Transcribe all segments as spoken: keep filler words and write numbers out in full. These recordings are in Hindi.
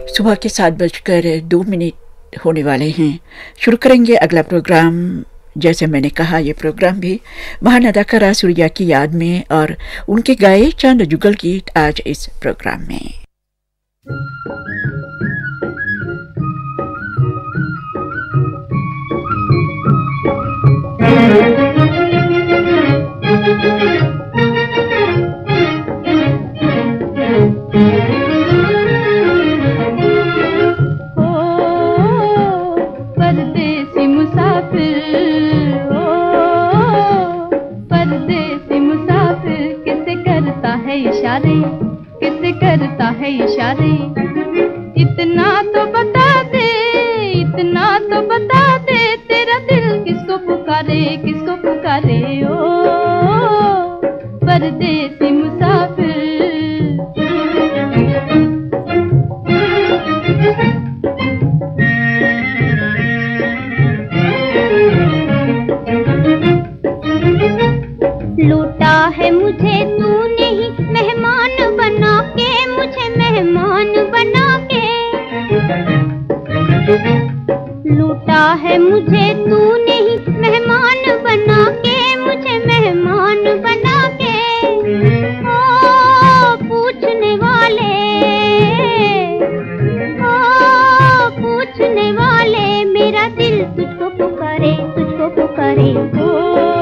सुबह के सात बजकर दो मिनट होने वाले हैं। शुरू करेंगे अगला प्रोग्राम। जैसे मैंने कहा, ये प्रोग्राम भी महान अदाकारा सूर्या की याद में और उनके गाए चंद जुगल गीत आज इस प्रोग्राम में। किसे करता है इशारे, इतना तो बता दे, इतना तो बता दे, तेरा दिल किसको पुकारे, किसको पुकारे ओ परदेसी मुसाफिर। लूटा है मुझे तूने ही मेहमान बना के, मुझे मेहमान बना के, लूटा है मुझे तूने ही मेहमान बना के, मुझे मेहमान बना के। ओ पूछने वाले, ओ पूछने वाले, मेरा दिल तुझको पुकारे, तुझको पुकारे ओ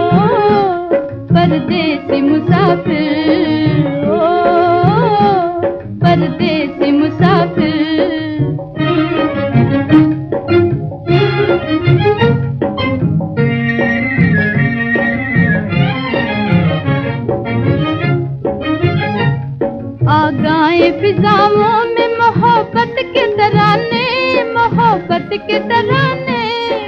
परदेसी मुसाफिर, ओ परदेसी मुसाफिर। आ गाए फिजाओं में मोहब्बत के तराने, मोहब्बत के तराने,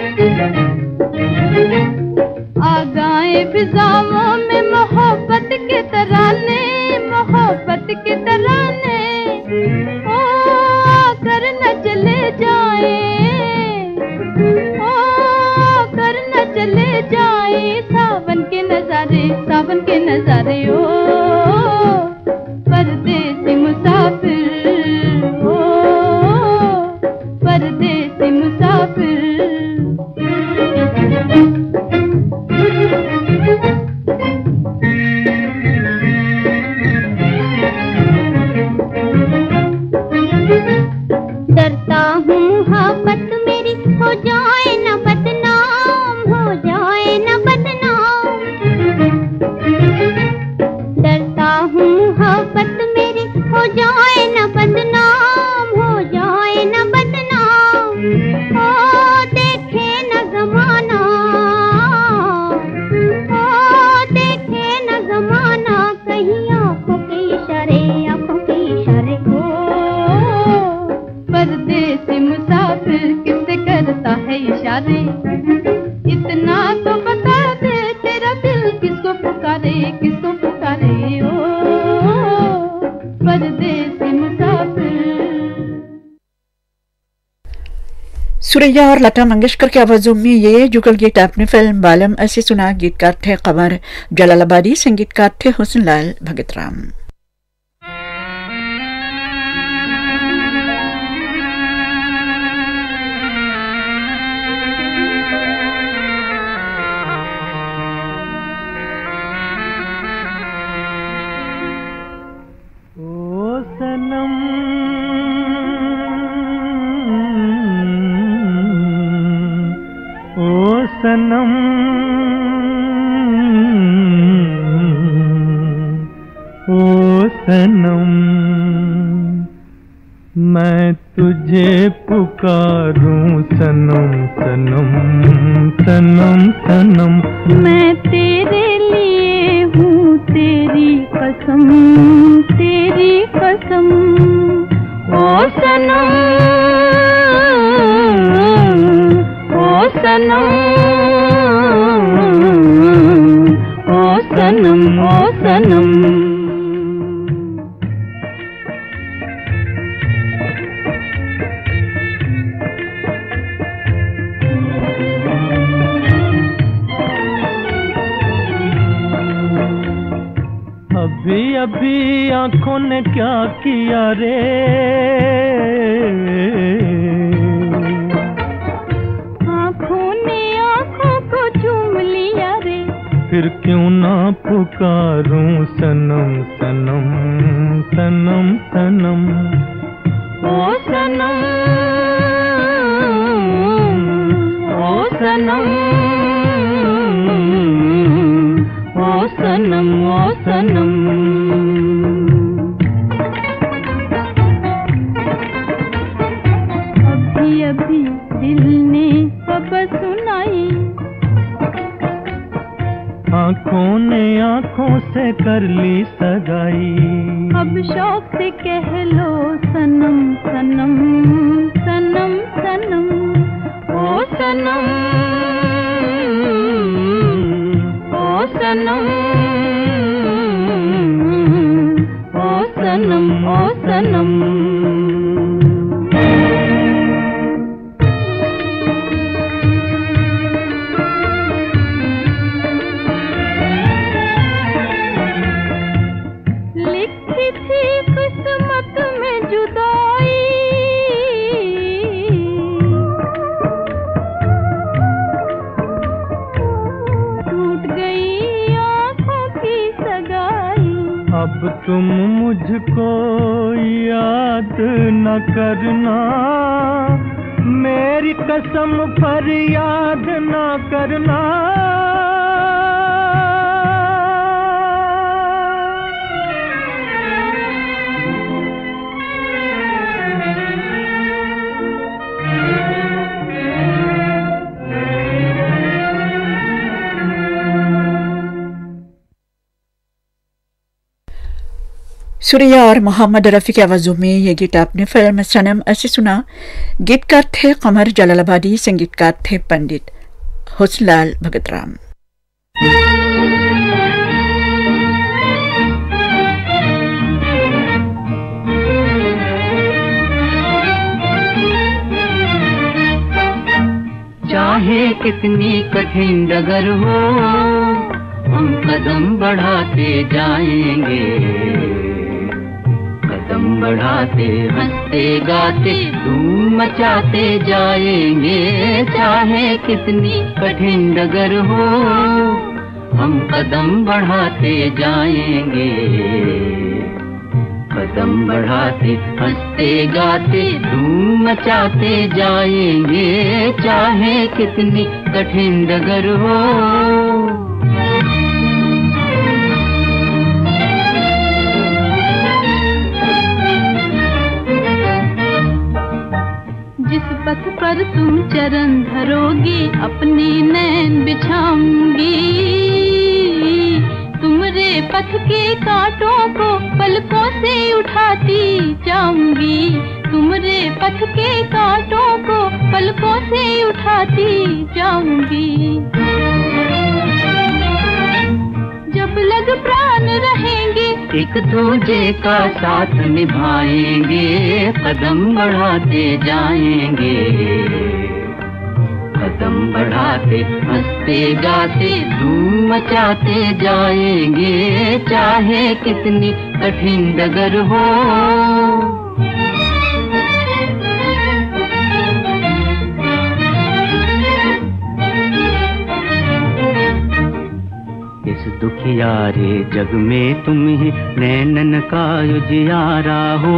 आ गाए फिजाओं में मोहब्बत के तराने, मोहब्बत के तराने। ओ कर न चले जाए, ओ कर न चले जाए, सावन के नजारे, सावन के नजारे ओ परदेसी मुसाफिर, ओ परदेसी मुसाफिर। डरता हूँ मोहब्बत मेरी हो जाए न बदनाम, हो जाए न बदनाम। डरता हूँ मोहब्बत मेरी हो जाए न बदनाम, हो जाए न बदनाम। ओ देखे न ज़माना, ओ देखे न ज़माना, कहीं आँखों के इशारे, आँखों के इशारे हो परदेसी मुसाफिर। किससे करता है इशारे, इतना तो बता दे, तेरा दिल किसको पुकारे, किसको पुकारे ओ परदेसी मुसाफिर। सुरैया और लता मंगेशकर की आवाजों में ये जुगल गीत आपने फिल्म बालम ऐसे सुना। गीतकार थे कमर जलालाबादी, संगीतकार थे हुस्नलाल भगतराम। सनम ओ सनम, मैं तुझे पुकारूं सनम सनम सनम सनम। मैं तेरे लिए हूँ तेरी कसम, तेरी कसम ओ सनम, ओ सनम, ओ सनम, ओ सनम। अभी अभी आंखों ने क्या किया रे, फिर क्यों ना पुकारूं सनम सनम सनम सनम। ओ सनम ओ सनम ओ सनम ओ सनम। अभी अभी दिल ने खबर सुनाई, आँखों ने आँखों से कर ली सगाई। अब शौक से कह लो सनम सनम सनम सनम। ओ सनम ओ सनम ओ सनम ओ सनम। अब तुम मुझको याद न करना, मेरी कसम पर याद न करना। सुरिया और मोहम्मद रफ़ी की आवाज़ों में ये गीत आपने फिल्म सनम ऐसे सुना। गीतकार थे कमर जलालाबादी, संगीतकार थे पंडित हुस्नलाल भगतराम। चाहे कितनी कठिन डगर हो, हम कदम बढ़ाते जाएंगे, कदम बढ़ाते हंसते गाते धूम मचाते जाएंगे। चाहे कितनी कठिन डगर हो, हम कदम बढ़ाते जाएंगे, कदम बढ़ाते हंसते गाते धूम मचाते जाएंगे। चाहे कितनी कठिन डगर हो। जिस पथ पर तुम चरण धरोगे अपने नैन बिछाऊंगी, तुमरे पथ के कांटों को पलकों से उठाती जाऊंगी, तुमरे पथ के कांटों को पलकों से उठाती जाऊंगी। जब लग प्राण रहेंगे एक दूजे का साथ निभाएंगे, कदम बढ़ाते जाएंगे, कदम बढ़ाते हंसते गाते धूम मचाते जाएंगे। चाहे कितनी कठिन डगर हो। इस दुखियारे जग में तुम ही नैनन का उजियारा हो,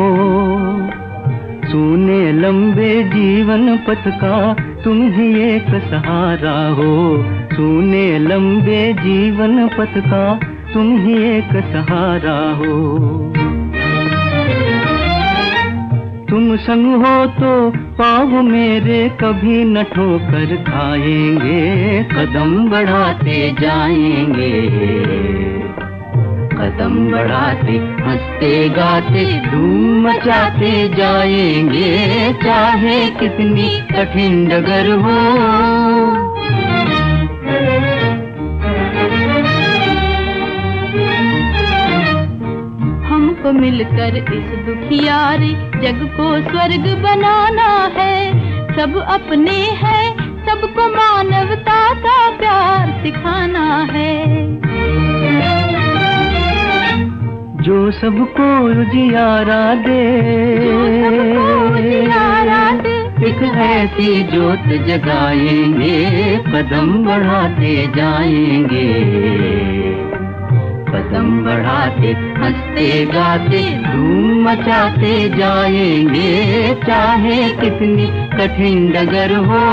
सूने लंबे जीवन पथ का तुम ही एक सहारा हो, सूने लंबे जीवन पथ का तुम ही एक सहारा हो। तुम संग हो तो पाँव मेरे कभी न ठोकर खाएंगे, कदम बढ़ाते जाएंगे, कदम बढ़ाते हंसते गाते धूम मचाते जाएंगे। चाहे कितनी कठिन डगर हो। हमको मिलकर इस दुखियारे जग को स्वर्ग बनाना है, सब अपने हैं सबको मानवता का प्यार सिखाना है। जो सबको उजियारा दे, जो सबको उजियारा दे, एक की जोत जगाएंगे, कदम बढ़ाते जाएंगे, कदम बढ़ाते हंसते गाते धूम मचाते जाएंगे, चाहे कितनी कठिन डगर हो।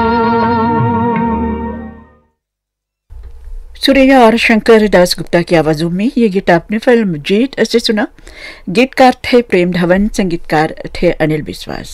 सुरैया और शंकर दास गुप्ता की आवाजों में ये गीत आपने फिल्म जीत से सुना। गीतकार थे प्रेम धवन, संगीतकार थे अनिल विश्वास।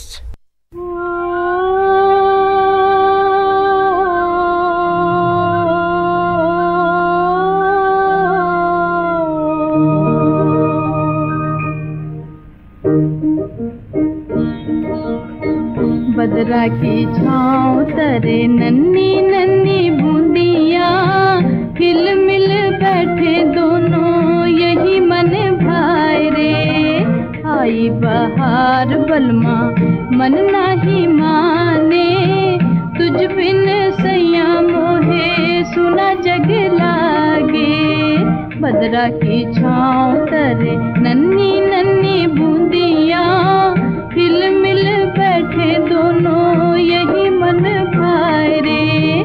बदरा की छाँव तरे नन्नी नन्नी बूंदिया, हिल मिल बैठे दोनों यही मन भाई रे। आई बहार बलमा मन नाही माने, तुझ बिन सैया मोहे सुना जग लागे। बदरा की छाँव तरे नन्नी नन्नी बूंदिया, हिल मिल बैठे दोनों यही मन भाई रे।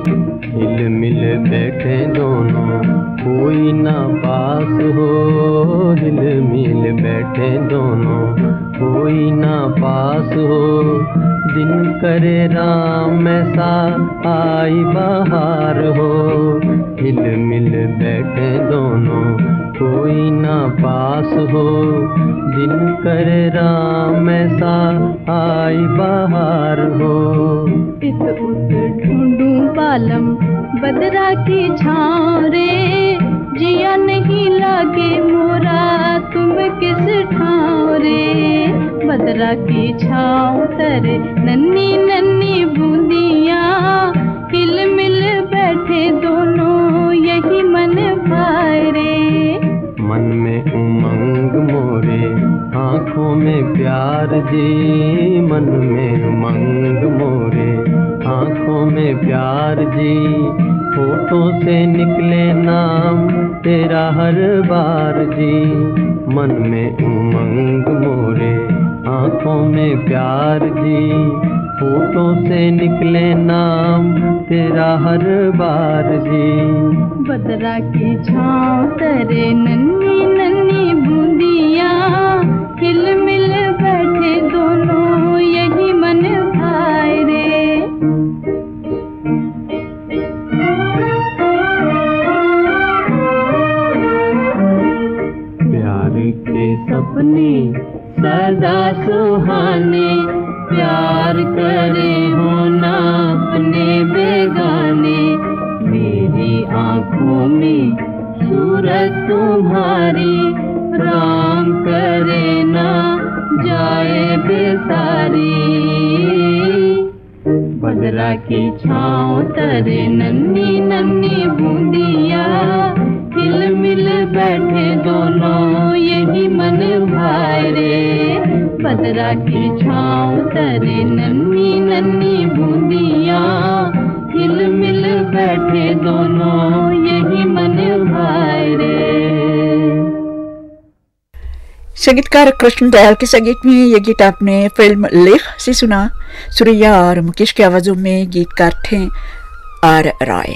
हिल मिल बैठे दोनों कोई ना पास हो, हिल मिल बैठे दोनों कोई ना पास हो। दिन करे राम ऐसा आई बहार हो, हिल मिल बैठे दोनों कोई ना पास हो। दिन करे राम ऐसा आई बहार हो। इत उत ढूंढूं पालम बदरा की छाँव रे, जिया नहीं लागे मोरा तुम किस ठाव रे। बदरा की छाँव तरे नन्नी नन्नी बूंदिया, हिल मिल बैठे दोनों यही मन भाई रे। मन में उमंग मोरे आँखों में प्यार जी, मन में उमंग मोरे आँखों में प्यार जी। होठों से निकले नाम तेरा हर बार जी, मन में उमंग मोरे आँखों में प्यार जी। होठों से निकले नाम तेरा हर बार जी। बदरा की छाँव तरे नन्नी नन्नी बूंदिया, हिल मिल बैठे दोनों यही मन भाई रे। प्यार के सपने सदा सुहाने, प्यार करे हो ना अपने बेगाने। मेरी आँखों में सूरत तुम्हारी, राम करे ना जाए बेसारी। बदरा की छाँव तरे नन्नी नन्नी बूंदिया, हिल मिल बैठे दोनों यही मन भाई रे। बदरा की छाँव तरे नन्नी नन्नी बूंदिया, हिल मिल बैठे दोनों यही मन भाई रे। संगीतकार कृष्ण दयाल के संगीत में ये गीत आपने फिल्म लेख से सुना। सुरैया और मुकेश की आवाजों में गीतकार थे आर राय।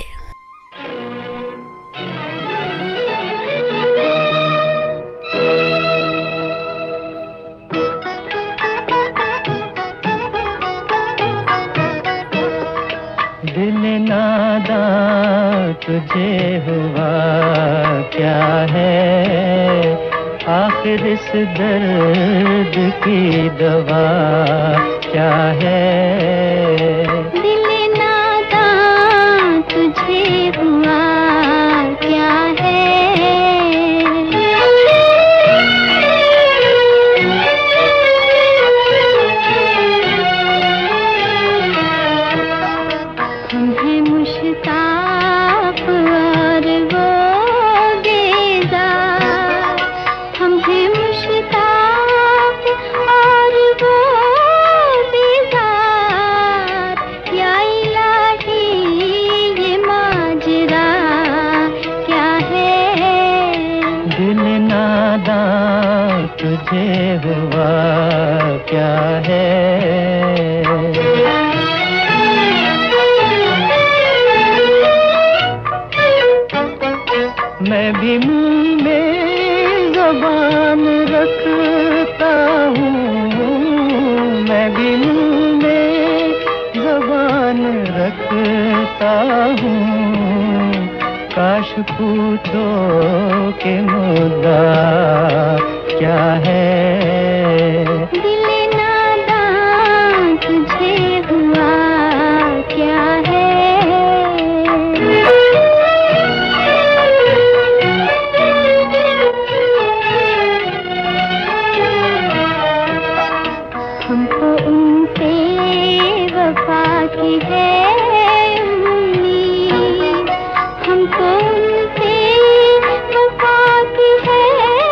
दिल नादां तुझे हुआ क्या है, आखिर इस दर्द की दवा क्या है। दिल नादां तुझे हुआ क्या है, तुम्हें मुश्ताक और वो बेजार, हमें मुश्ताक और वो बेजार। या इलाही ये माजरा क्या है। दिल नादां तुझे हुआ क्या है। करता हूँ, काश पूछो कि मुद्दा क्या है। दिल नादान तुझे हुआ क्या है। हमको उनसे वफा की है उम्मीद, हमको उनसे वफा की है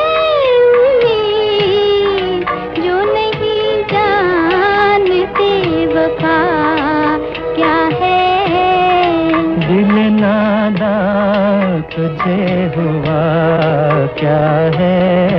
उम्मीद, जो नहीं जानते वफा क्या है। दिल नादान तुझे हुआ क्या है।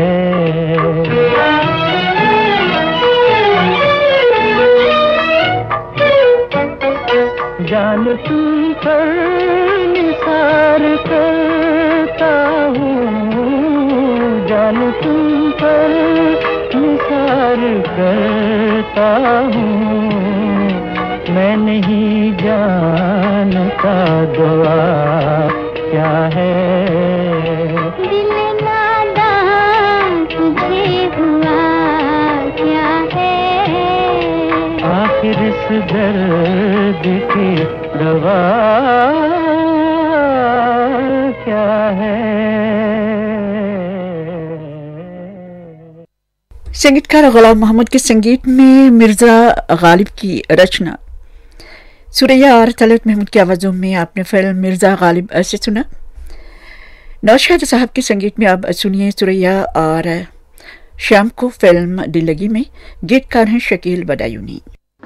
जान तुम पर निसार करता हूँ, जान तुम पर निसार करता हूँ, मैं नहीं जानता दुआ क्या है। दिल नादान तुझे हुआ क्या है। आखिर इस दर्द की दवा क्या है। संगीतकार गुलाम मोहम्मद के संगीत में मिर्जा गालिब की रचना, सुरैया और तलत महमूद की आवाज़ों में आपने फिल्म मिर्जा गालिब से सुना। नौशाद साहब के संगीत में अब सुनिए सुरैया और शाम को फिल्म दिल लगी में। गीतकार हैं शकील बदायूनी।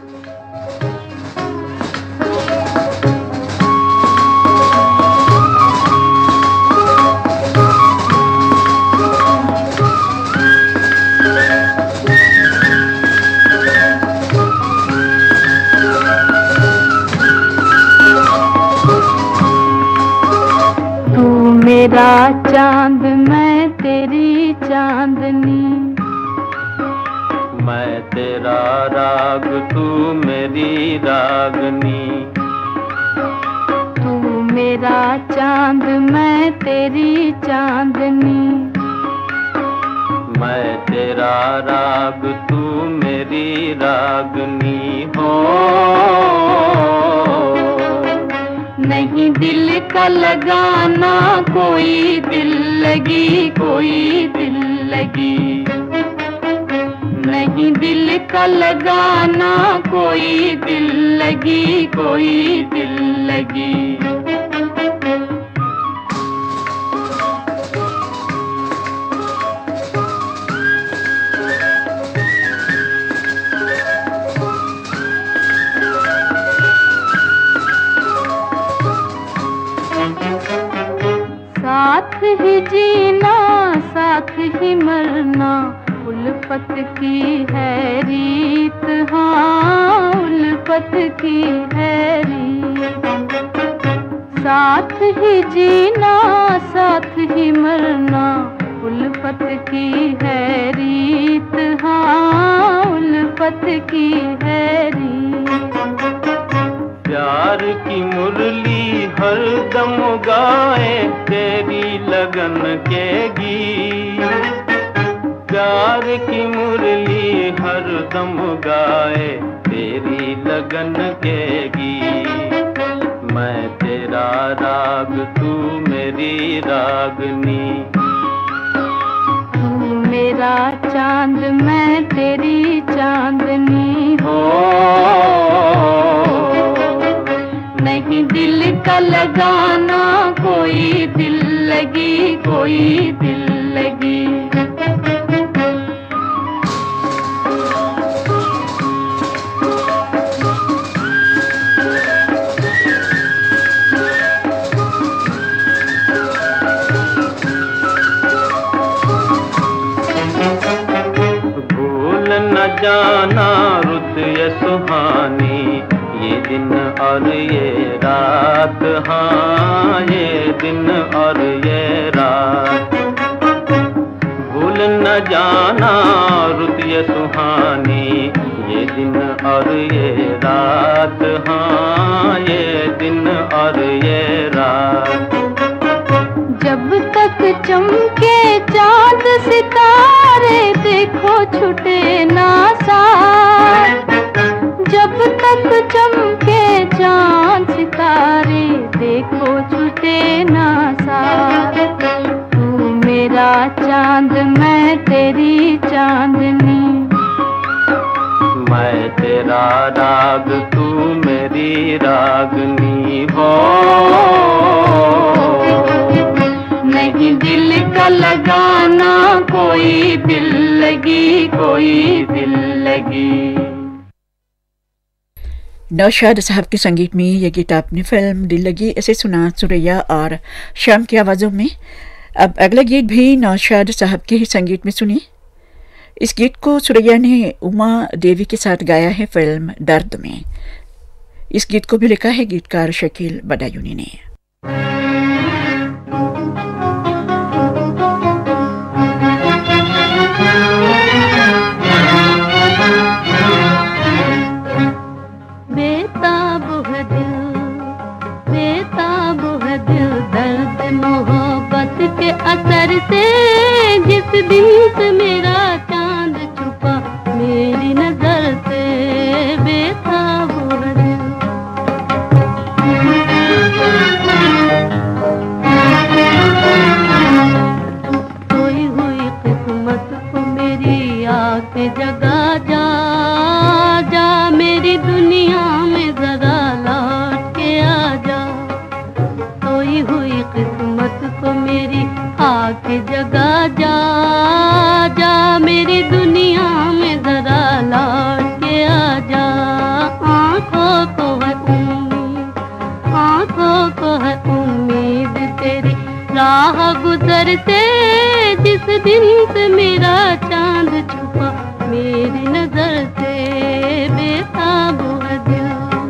मेरा चांद मैं तेरी चांदनी, मैं तेरा राग तू मेरी रागनी। तू मेरा चांद मैं तेरी चांदनी, मैं तेरा राग तू मेरी रागनी हो। नहीं दिल का लगाना कोई दिल लगी, कोई दिल लगी, नहीं दिल का लगाना कोई दिल लगी, कोई दिल लगी। साथ ही जीना साथ ही मरना उल्फत की है रीत, हाँ उल्फत की है रीत। साथ ही जीना साथ ही मरना उल्फत की है रीत, हाँ उल्फत की है रीत। प्यार की मुरली हर दम गाए तेरी लगन के गीत। प्यार की मुरली हर दम गाए तेरी लगन के गीत। मैं तेरा राग तू मेरी रागनी। तू मेरा चांद मैं तेरी चांदनी हो। नहीं दिल का लगाना कोई दिल लगी, कोई दिल लगी। भूल न जाना रुत ये सुहानी, ये दिन और ये रात, हाँ ये दिन और ये रात। भूल न जाना रुत ये सुहानी, ये दिन और ये रात, हाँ ये दिन और ये रात। जब तक चमके चांद सितारे देखो छूटे ना साथ, जब तक चमके चांद सितारे देखो छूटे ना साथ। तू मेरा चांद मैं तेरी चांदनी, मैं तेरा राग तू मेरी रागनी हो। नहीं दिल का लगाना कोई दिल लगी, कोई दिल लगी। नौशाद साहब के संगीत में ये गीत आपने फिल्म दिल लगी ऐसे सुना सुरैया और श्याम की आवाज़ों में। अब अगला गीत भी नौशाद साहब के ही संगीत में सुनिए। इस गीत को सुरैया ने उमा देवी के साथ गाया है फिल्म दर्द में। इस गीत को भी लिखा है गीतकार शकील बदायूनी ने। बेताब है दिल, बेताब है दिल दर्द मोहब्बत के असर से। जिस दिन से मेरा चांद छुपा मेरी नजर से, बेताब है दिल। सोई हुई किस्मत को मेरी आके जगा जा, जा मेरी दुनिया में जरा लौट के आ जा। सोई हुई किस्मत को मेरी आके जगा जा, जा मेरी दुनिया में जरा लौट के आ जा। आँखों को है उम्मीद, आँखों को है उम्मीद तेरी राह गुजरते। जिस दिन से मेरा चांद छुपा मेरी नजर से, बेताब है दिल।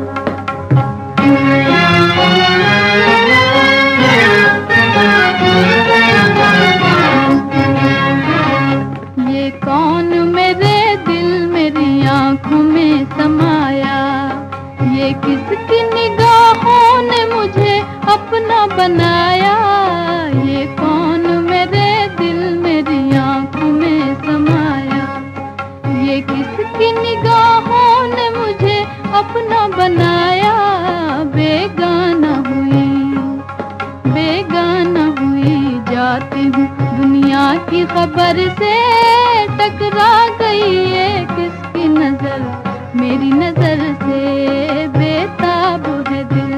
ये कौन मेरे दिल मेरी आंखों में समाया, ये किसकी निगाहों ने मुझे अपना बनाया। ये कौन मेरे दिल मेरी आंखों में समाया, ये किसकी निगाहों ने मुझे अपना बनाया। बेगाना हुई, बेगाना हुई जाती हूँ दुनिया की खबर से। टकरा गई ये किसकी नजर मेरी नजर से, बेताब है दिल।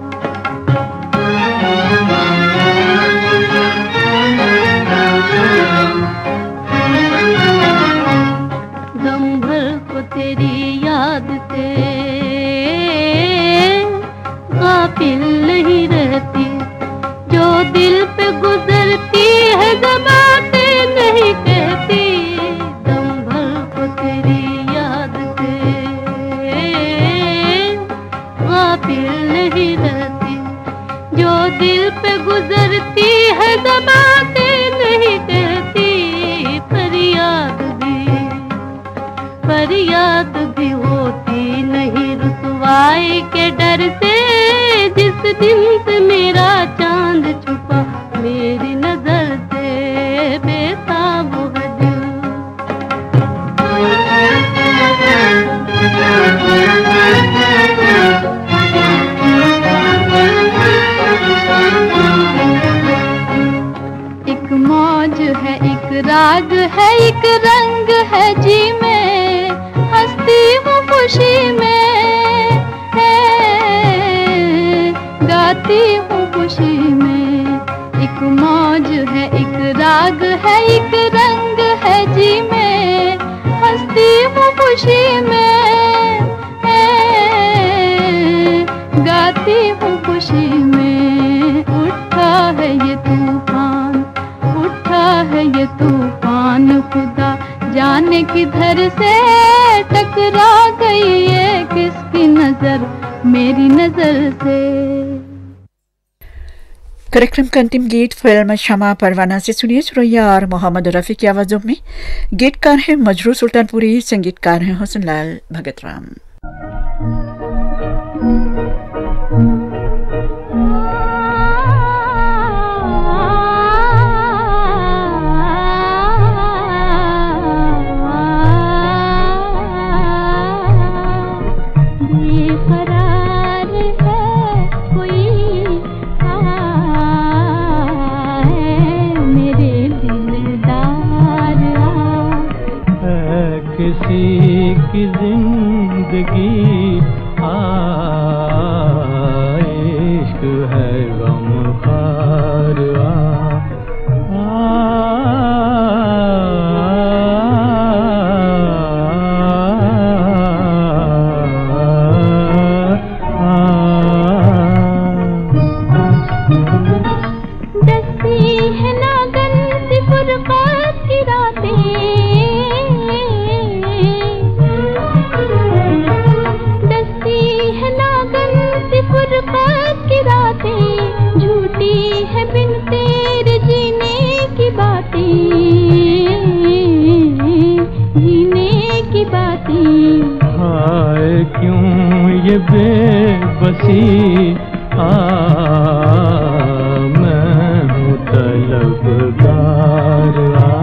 दम भर को तेरी याद से गाफिल नहीं रहती, जो दिल पे गुजरती है ज़बाते नहीं कहती। दम भर को तेरी याद से गाफिल नहीं रहती, जो दिल पे गुजरती है ज़बाते नहीं कहती। फरियाद भी, फरियाद भी होती नहीं रुसवाई के डर से। जिस दिन से मेरा चांद छुपा मेरी नजर से, बेताब है दिल। एक मौज है, एक राग है, एक रंग है जी में, हंसती हूँ खुशी में, गाती हूँ खुशी में। एक मौज है, एक राग है, एक रंग है जी में, हंसती हूँ खुशी में, गाती हूँ खुशी में। उठा है ये तूफान, उठा है ये तूफान, खुदा जाने किधर से टकरा गई ये किसकी नजर मेरी नजर से। कार्यक्रम का अंतिम गीत फिल्म शमा परवाना से सुनिए सुरैया और मोहम्मद रफ़ी की आवाज़ों में। गीतकार हैं मजरू सुल्तानपुरी, संगीतकार हैं हुसनलाल भगत राम। जिंदगी आ इश्क है गमखार आ हाय क्यों ये बेबसी आ मैं हूँ तलबगार आ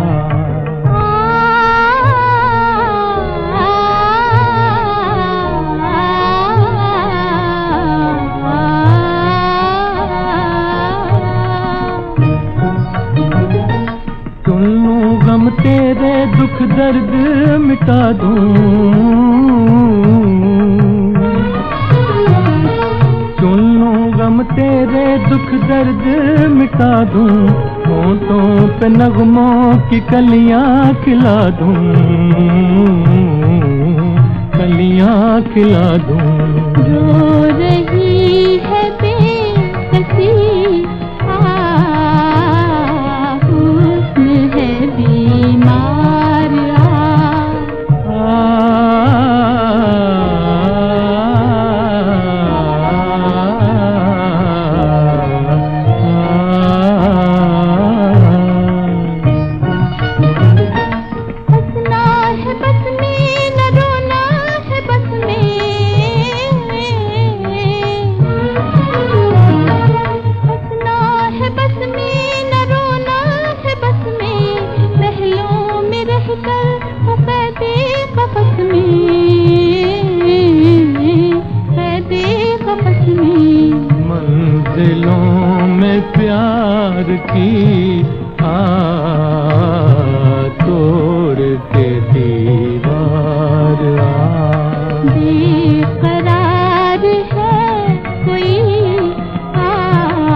सुन लूं गम तेरे दुख दर्द मिटा दूं सुन लूं गम तेरे दुख दर्द मिटा दूं होठों पे नगमों की कलियां खिला दूं कलियां खिला दूं रो रही है बेकसी मंजिलों में प्यार की आ तोड़ के दीवार आ बेकरार है कोई आ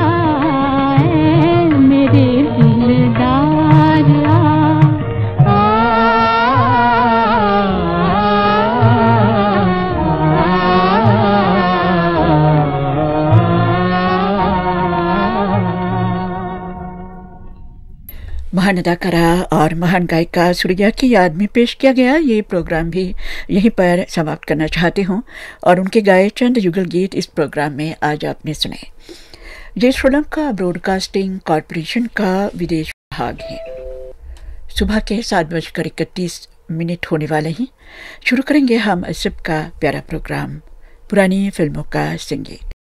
मेरे दिलदार आ महान अदाकारा और महान गायिका सुरैया की याद में पेश किया गया ये प्रोग्राम भी यहीं पर समाप्त करना चाहती हूँ और उनके गाए चंद युगल गीत इस प्रोग्राम में आज आपने सुने। ये श्रीलंका ब्रॉडकास्टिंग कॉरपोरेशन का विदेश भाग है। सुबह के सात बजकर इकतीस मिनट होने वाले ही शुरू करेंगे हम असब का प्यारा प्रोग्राम पुरानी फिल्मों का संगीत।